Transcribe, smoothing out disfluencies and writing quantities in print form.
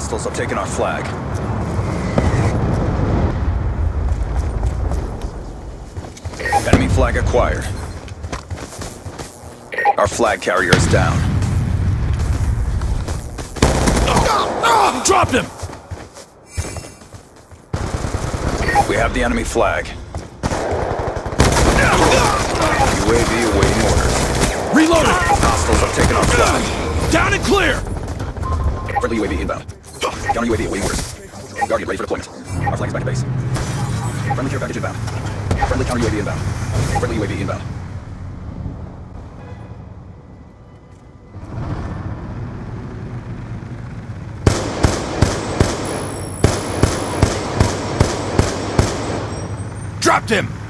Hostiles have taken our flag. Enemy flag acquired. Our flag carrier is down. Dropped him! We have the enemy flag. UAV awaiting orders. Reloaded! Hostiles have taken our flag. Down and clear! Friendly UAV inbound. Counter UAV awaiting orders. Guardian ready for deployment. Our flag is back at base. Friendly care package inbound. Friendly counter UAV inbound. Friendly UAV inbound. Dropped him!